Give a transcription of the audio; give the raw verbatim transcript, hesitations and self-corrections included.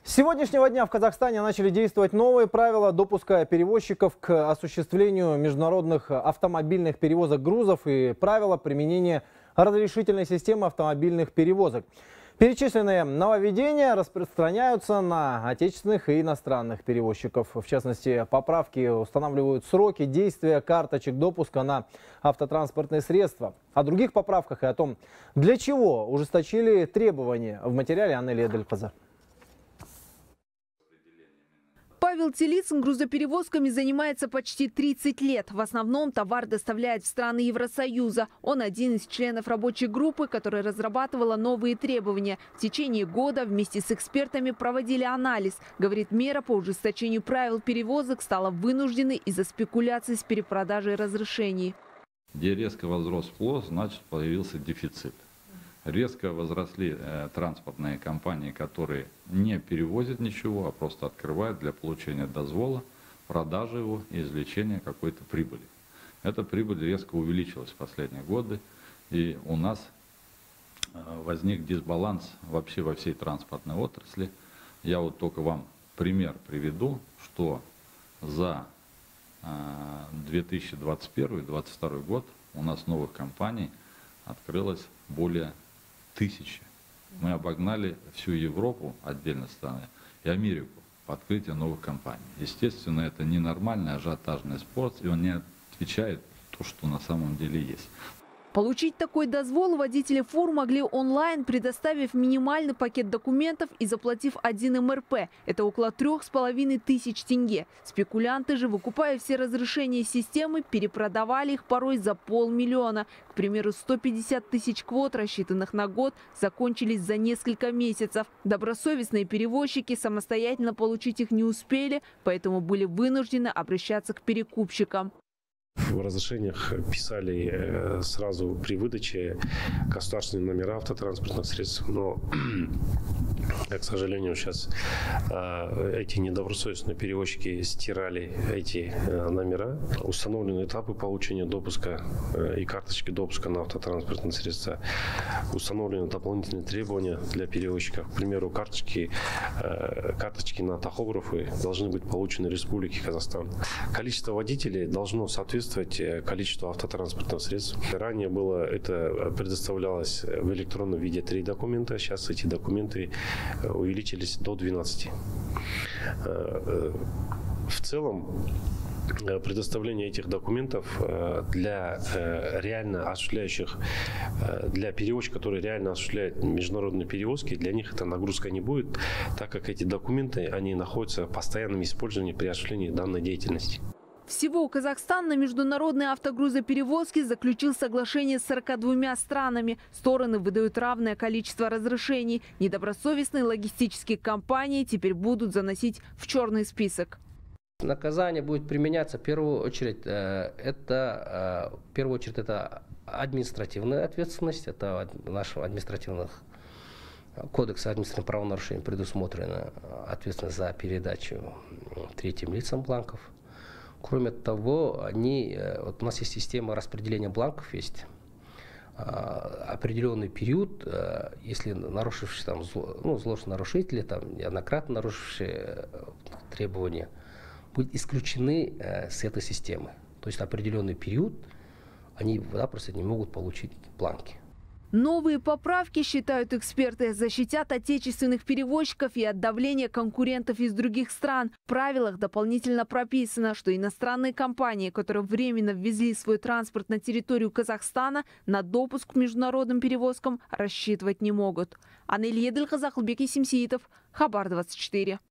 С сегодняшнего дня в Казахстане начали действовать новые правила допуска перевозчиков к осуществлению международных автомобильных перевозок грузов и правила применения разрешительной системы автомобильных перевозок. Перечисленные нововведения распространяются на отечественных и иностранных перевозчиков. В частности, поправки устанавливают сроки действия карточек допуска на автотранспортные средства. О других поправках и о том, для чего ужесточили требования, в материале Анны Эдельхаза. Павел Телицын грузоперевозками занимается почти тридцать лет. В основном товар доставляет в страны Евросоюза. Он один из членов рабочей группы, которая разрабатывала новые требования. В течение года вместе с экспертами проводили анализ. Говорит, мера по ужесточению правил перевозок стала вынужденной из-за спекуляций с перепродажей разрешений. Где резко возрос спрос, значит появился дефицит. Резко возросли э, транспортные компании, которые не перевозят ничего, а просто открывают для получения дозвола, продажи его и извлечения какой-то прибыли. Эта прибыль резко увеличилась в последние годы, и у нас э, возник дисбаланс вообще во всей транспортной отрасли. Я вот только вам пример приведу, что за э, две тысячи двадцать первый — две тысячи двадцать второй год у нас новых компаний открылось более тысячи. Мы обогнали всю Европу, отдельно страны, и Америку по открытию новых компаний. Естественно, это ненормальный ажиотажный спорт, и он не отвечает то, что на самом деле есть. Получить такой дозвол водители фур могли онлайн, предоставив минимальный пакет документов и заплатив один эм эр пэ. Это около трех с половиной тысяч тенге. Спекулянты же, выкупая все разрешения системы, перепродавали их порой за полмиллиона. К примеру, сто пятьдесят тысяч квот, рассчитанных на год, закончились за несколько месяцев. Добросовестные перевозчики самостоятельно получить их не успели, поэтому были вынуждены обращаться к перекупщикам. В разрешениях писали сразу при выдаче государственные номера автотранспортных средств, но, к сожалению, сейчас эти недобросовестные перевозчики стирали эти номера. Установлены этапы получения допуска и карточки допуска на автотранспортные средства. Установлены дополнительные требования для перевозчиков. К примеру, карточки, карточки на тахографы должны быть получены в Республике Казахстан. Количество водителей должно соответствовать количеству автотранспортных средств. Ранее было это предоставлялось в электронном виде три документа, сейчас эти документы увеличились до двенадцати. В целом, предоставление этих документов для реально осуществляющих, для перевозчиков, которые реально осуществляют международные перевозки, для них это нагрузка не будет, так как эти документы, они находятся в постоянном использовании при осуществлении данной деятельности. Всего Казахстан на международные автогрузоперевозки заключил соглашение с сороками двумя странами. Стороны выдают равное количество разрешений. Недобросовестные логистические компании теперь будут заносить в черный список. Наказание будет применяться в первую очередь. Это, в первую очередь, это административная ответственность. Это нашего административных кодекса административных правонарушений предусмотрена ответственность за передачу третьим лицам бланков. Кроме того, они, вот у нас есть система распределения бланков, есть определенный период, если нарушивший, там, ну, злостные нарушители, там, неоднократно нарушившие требования, будут исключены с этой системы. То есть определенный период они запросто не могут получить бланки. Новые поправки, считают эксперты, защитят отечественных перевозчиков и от давления конкурентов из других стран. В правилах дополнительно прописано, что иностранные компании, которые временно ввезли свой транспорт на территорию Казахстана, на допуск к международным перевозкам рассчитывать не могут. Анна Эдельхаза, Хабар двадцать четыре.